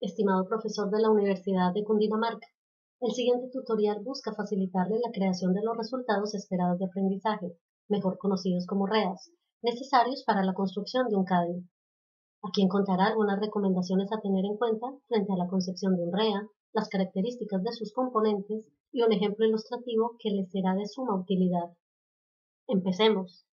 Estimado profesor de la Universidad de Cundinamarca, el siguiente tutorial busca facilitarle la creación de los resultados esperados de aprendizaje, mejor conocidos como REAs, necesarios para la construcción de un CADI. Aquí encontrará algunas recomendaciones a tener en cuenta frente a la concepción de un REA, las características de sus componentes y un ejemplo ilustrativo que le será de suma utilidad. Empecemos.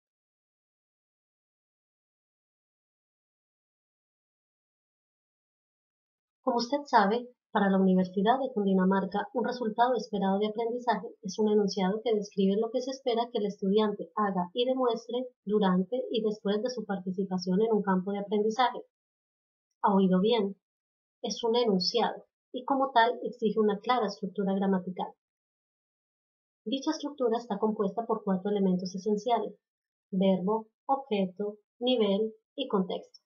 Como usted sabe, para la Universidad de Cundinamarca, un resultado esperado de aprendizaje es un enunciado que describe lo que se espera que el estudiante haga y demuestre durante y después de su participación en un campo de aprendizaje. ¿Ha oído bien? Es un enunciado y como tal exige una clara estructura gramatical. Dicha estructura está compuesta por 4 elementos esenciales: verbo, objeto, nivel y contexto.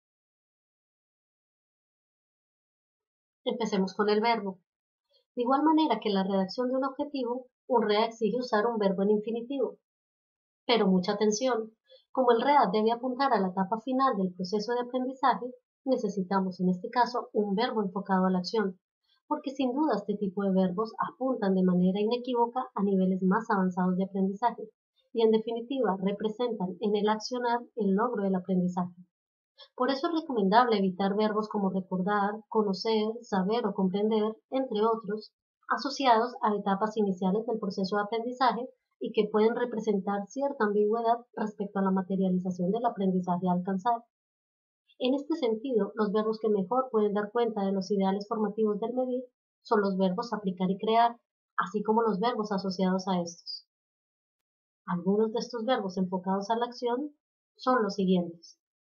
Empecemos con el verbo. De igual manera que la redacción de un objetivo, un REA exige usar un verbo en infinitivo. Pero mucha atención, como el REA debe apuntar a la etapa final del proceso de aprendizaje, necesitamos en este caso un verbo enfocado a la acción, porque sin duda este tipo de verbos apuntan de manera inequívoca a niveles más avanzados de aprendizaje y en definitiva representan en el accionar el logro del aprendizaje. Por eso es recomendable evitar verbos como recordar, conocer, saber o comprender, entre otros, asociados a etapas iniciales del proceso de aprendizaje y que pueden representar cierta ambigüedad respecto a la materialización del aprendizaje a alcanzar. En este sentido, los verbos que mejor pueden dar cuenta de los ideales formativos del medir son los verbos aplicar y crear, así como los verbos asociados a estos. Algunos de estos verbos enfocados a la acción son los siguientes: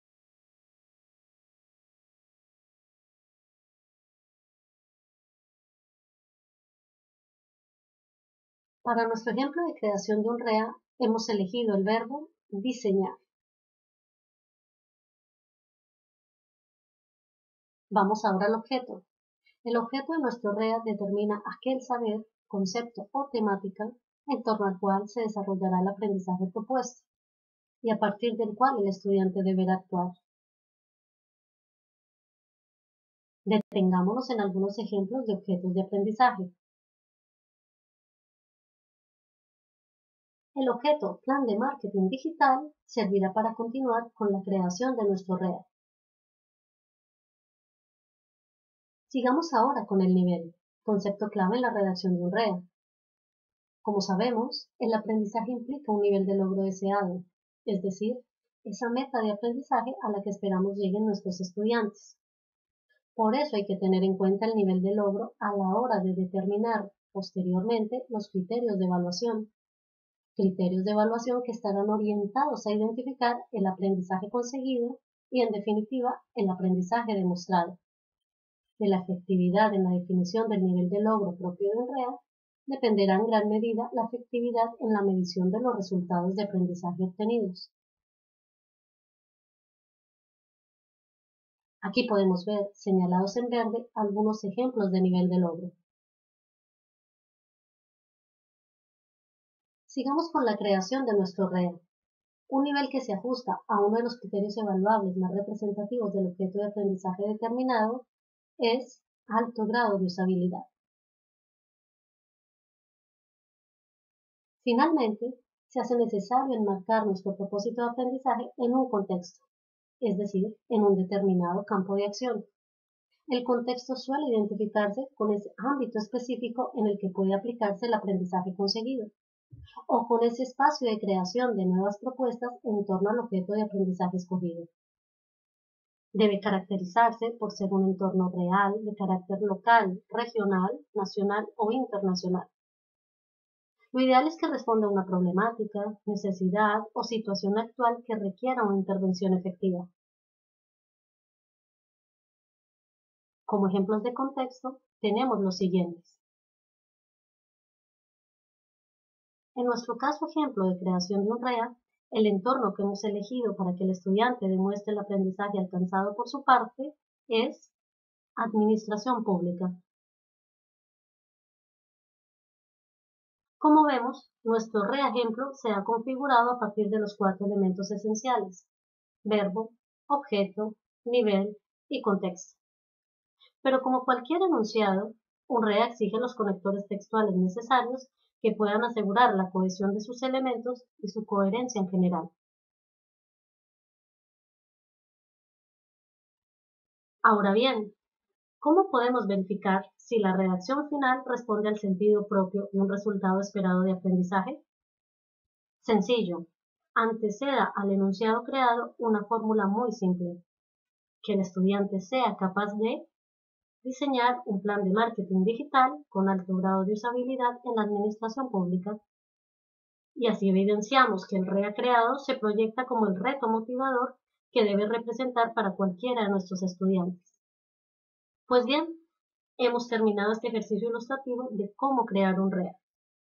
para nuestro ejemplo de creación de un REA, hemos elegido el verbo diseñar. Vamos ahora al objeto. El objeto de nuestro REA determina aquel saber, concepto o temática en torno al cual se desarrollará el aprendizaje propuesto y a partir del cual el estudiante deberá actuar. Detengámonos en algunos ejemplos de objetos de aprendizaje. El objeto Plan de Marketing Digital servirá para continuar con la creación de nuestro REA. Sigamos ahora con el nivel, concepto clave en la redacción de un REA. Como sabemos, el aprendizaje implica un nivel de logro deseado, es decir, esa meta de aprendizaje a la que esperamos lleguen nuestros estudiantes. Por eso hay que tener en cuenta el nivel de logro a la hora de determinar posteriormente los criterios de evaluación. Criterios de evaluación que estarán orientados a identificar el aprendizaje conseguido y, en definitiva, el aprendizaje demostrado. De la efectividad en la definición del nivel de logro propio de un REA dependerá en gran medida la efectividad en la medición de los resultados de aprendizaje obtenidos. Aquí podemos ver, señalados en verde, algunos ejemplos de nivel de logro. Sigamos con la creación de nuestro REA. Un nivel que se ajusta a uno de los criterios evaluables más representativos del objeto de aprendizaje determinado es alto grado de usabilidad. Finalmente, se hace necesario enmarcar nuestro propósito de aprendizaje en un contexto, es decir, en un determinado campo de acción. El contexto suele identificarse con ese ámbito específico en el que puede aplicarse el aprendizaje conseguido, o con ese espacio de creación de nuevas propuestas en torno al objeto de aprendizaje escogido. Debe caracterizarse por ser un entorno real de carácter local, regional, nacional o internacional. Lo ideal es que responda a una problemática, necesidad o situación actual que requiera una intervención efectiva. Como ejemplos de contexto, tenemos los siguientes. En nuestro caso ejemplo de creación de un REA, el entorno que hemos elegido para que el estudiante demuestre el aprendizaje alcanzado por su parte es administración pública. Como vemos, nuestro REA ejemplo se ha configurado a partir de los 4 elementos esenciales: verbo, objeto, nivel y contexto. Pero como cualquier enunciado, un REA exige los conectores textuales necesarios que puedan asegurar la cohesión de sus elementos y su coherencia en general. Ahora bien, ¿cómo podemos verificar si la redacción final responde al sentido propio de un resultado esperado de aprendizaje? Sencillo. Anteceda al enunciado creado una fórmula muy simple: que el estudiante sea capaz de diseñar un plan de marketing digital con alto grado de usabilidad en la administración pública. Y así evidenciamos que el REA creado se proyecta como el reto motivador que debe representar para cualquiera de nuestros estudiantes. Pues bien, hemos terminado este ejercicio ilustrativo de cómo crear un REA.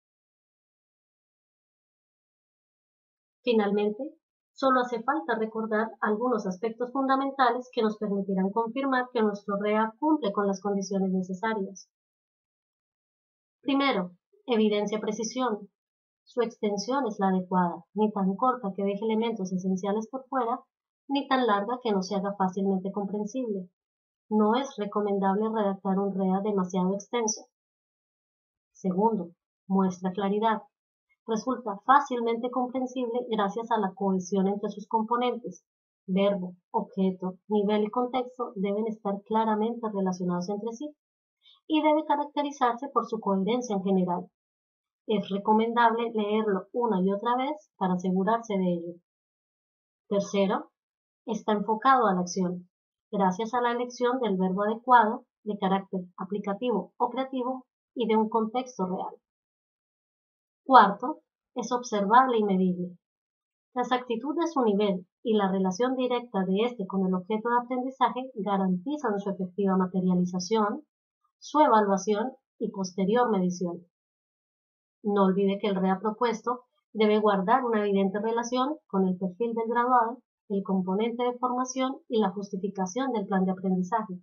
Finalmente, solo hace falta recordar algunos aspectos fundamentales que nos permitirán confirmar que nuestro REA cumple con las condiciones necesarias. Primero, evidencia precisión. Su extensión es la adecuada, ni tan corta que deje elementos esenciales por fuera, ni tan larga que no se haga fácilmente comprensible. No es recomendable redactar un REA demasiado extenso. Segundo, muestra claridad. Resulta fácilmente comprensible gracias a la cohesión entre sus componentes. Verbo, objeto, nivel y contexto deben estar claramente relacionados entre sí y debe caracterizarse por su coherencia en general. Es recomendable leerlo una y otra vez para asegurarse de ello. Tercero, está enfocado a la acción, gracias a la elección del verbo adecuado, de carácter aplicativo o creativo y de un contexto real. Cuarto, es observable y medible. La exactitud de su nivel y la relación directa de este con el objeto de aprendizaje garantizan su efectiva materialización, su evaluación y posterior medición. No olvide que el REA propuesto debe guardar una evidente relación con el perfil del graduado, el componente de formación y la justificación del plan de aprendizaje.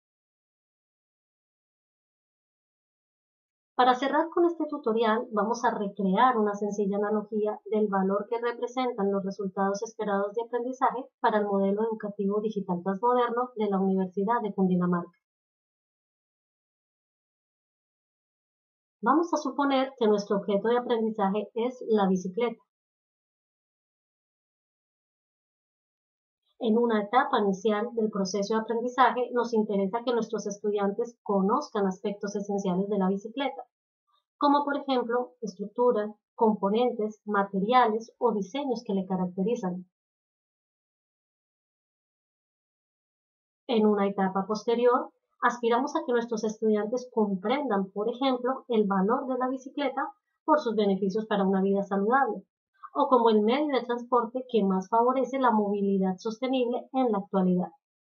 Para cerrar con este tutorial, vamos a recrear una sencilla analogía del valor que representan los resultados esperados de aprendizaje para el modelo educativo digital transmoderno de la Universidad de Cundinamarca. Vamos a suponer que nuestro objeto de aprendizaje es la bicicleta. En una etapa inicial del proceso de aprendizaje, nos interesa que nuestros estudiantes conozcan aspectos esenciales de la bicicleta, como por ejemplo estructura, componentes, materiales o diseños que le caracterizan. En una etapa posterior, aspiramos a que nuestros estudiantes comprendan, por ejemplo, el valor de la bicicleta por sus beneficios para una vida saludable, o como el medio de transporte que más favorece la movilidad sostenible en la actualidad.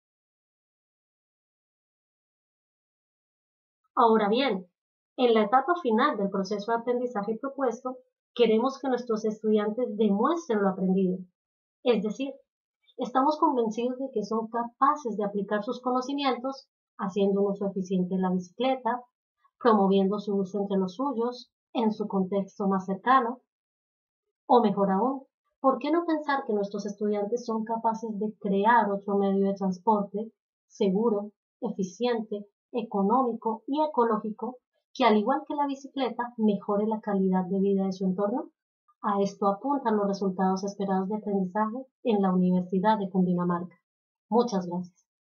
Ahora bien, en la etapa final del proceso de aprendizaje propuesto, queremos que nuestros estudiantes demuestren lo aprendido. Es decir, estamos convencidos de que son capaces de aplicar sus conocimientos haciendo un uso eficiente de la bicicleta, promoviendo su uso entre los suyos, en su contexto más cercano, o mejor aún, ¿por qué no pensar que nuestros estudiantes son capaces de crear otro medio de transporte seguro, eficiente, económico y ecológico que, al igual que la bicicleta, mejore la calidad de vida de su entorno? A esto apuntan los resultados esperados de aprendizaje en la Universidad de Cundinamarca. Muchas gracias.